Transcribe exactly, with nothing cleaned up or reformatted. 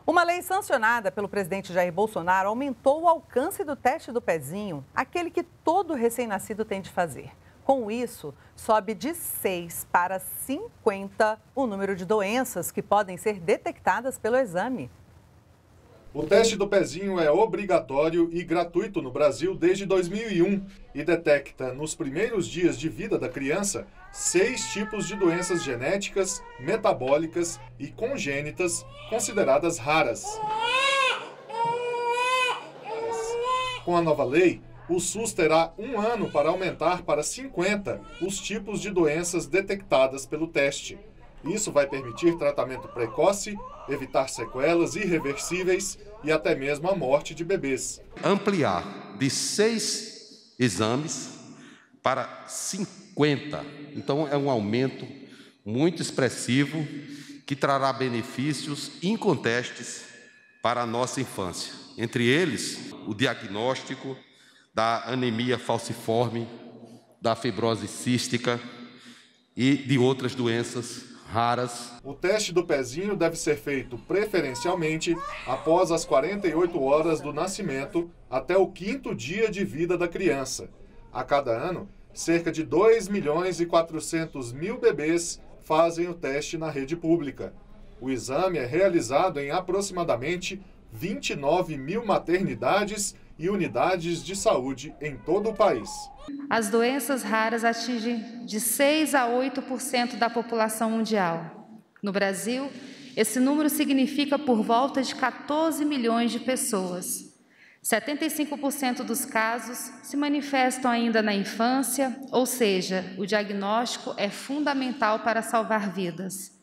Uma lei sancionada pelo presidente Jair Bolsonaro aumentou o alcance do teste do pezinho, aquele que todo recém-nascido tem de fazer. Com isso, sobe de seis para cinquenta o número de doenças que podem ser detectadas pelo exame. O teste do pezinho é obrigatório e gratuito no Brasil desde dois mil e um e detecta, nos primeiros dias de vida da criança, seis tipos de doenças genéticas, metabólicas e congênitas consideradas raras. Com a nova lei, o SUS terá um ano para aumentar para cinquenta os tipos de doenças detectadas pelo teste. Isso vai permitir tratamento precoce, evitar sequelas irreversíveis e até mesmo a morte de bebês. Ampliar de seis exames para cinquenta. Então é um aumento muito expressivo que trará benefícios incontestes para a nossa infância. Entre eles, o diagnóstico da anemia falciforme, da fibrose cística e de outras doenças raras. O teste do pezinho deve ser feito preferencialmente após as quarenta e oito horas do nascimento até o quinto dia de vida da criança. A cada ano, cerca de dois milhões e quatrocentos mil bebês fazem o teste na rede pública. O exame é realizado em aproximadamente vinte e nove mil maternidades e unidades de saúde em todo o país. As doenças raras atingem de seis a oito por cento da população mundial. No Brasil, esse número significa por volta de quatorze milhões de pessoas. setenta e cinco por cento dos casos se manifestam ainda na infância, ou seja, o diagnóstico é fundamental para salvar vidas.